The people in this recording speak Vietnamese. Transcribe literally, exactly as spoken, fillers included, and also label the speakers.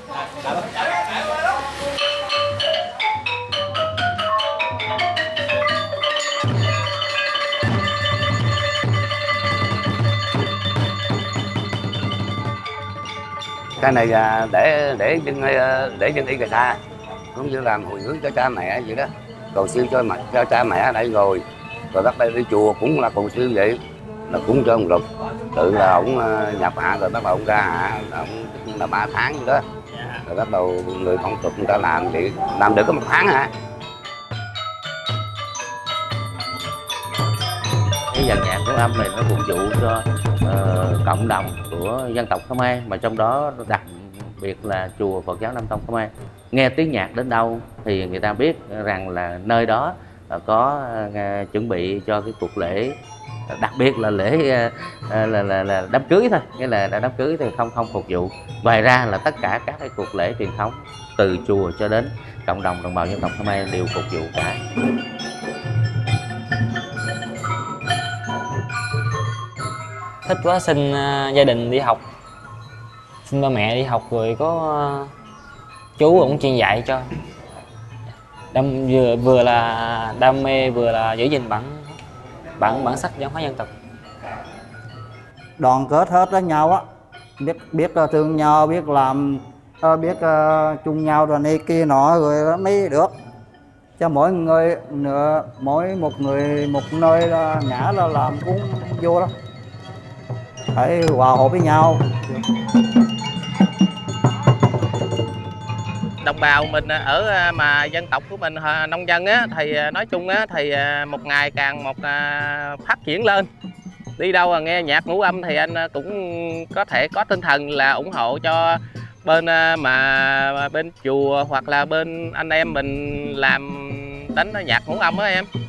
Speaker 1: Cái này là để để dân để dân y cà sa, cũng như làm hồi hướng cho cha mẹ vậy đó, cầu siêu cho mặt cho cha mẹ ở đây rồi rồi bắt đây đi chùa cũng là cầu siêu vậy, là cúng cho ông Lục, tự là ổng nhập hạ rồi bắt đầu ông ra hạ, ổng là ba tháng vậy đó, rồi bắt đầu người phong tục người ta làm vậy, làm được có một tháng hả?
Speaker 2: Cái dàn nhạc của âm này nó phục vụ cho uh, cộng đồng của dân tộc Khmer, mà trong đó đặc biệt là chùa Phật giáo Nam Tông Khmer. Nghe tiếng nhạc đến đâu thì người ta biết rằng là nơi đó có uh, chuẩn bị cho cái cuộc lễ, đặc biệt là lễ uh, là, là, là đám cưới thôi, nghĩa là đám cưới thì không không phục vụ. Ngoài ra là tất cả các cái cuộc lễ truyền thống từ chùa cho đến cộng đồng đồng bào dân tộc Khmer đều phục vụ cả.
Speaker 3: Thích quá, xin uh, gia đình đi học, xin ba mẹ đi học rồi có uh, chú cũng chuyên dạy cho. Đam, vừa vừa là đam mê vừa là giữ gìn bản bản bản sắc văn hóa dân tộc.
Speaker 4: Đoàn kết hết với nhau á, biết biết uh, thương nhau, biết làm uh, biết uh, chung nhau rồi này kia nọ rồi mới được. Cho mỗi người nửa mỗi một người một nơi là ngã là làm cũng vô đó, phải hòa hợp với nhau.
Speaker 5: Đồng bào mình ở mà dân tộc của mình nông dân á, thì nói chung á thì một ngày càng một phát triển lên. Đi đâu mà nghe nhạc ngũ âm thì anh cũng có thể có tinh thần là ủng hộ cho bên mà bên chùa hoặc là bên anh em mình làm đánh nhạc ngũ âm á em.